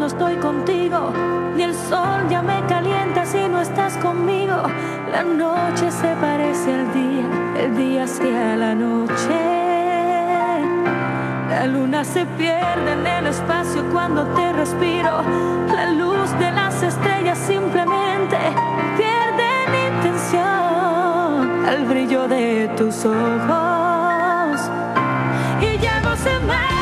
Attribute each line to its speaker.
Speaker 1: estoy contigo, ni el sol ya me calienta si no estás conmigo. La noche se parece al día, el día hacia la noche. La luna se pierde en el espacio cuando te respiro. La luz de las estrellas simplemente pierde intención al brillo de tus ojos. Y ya no sé más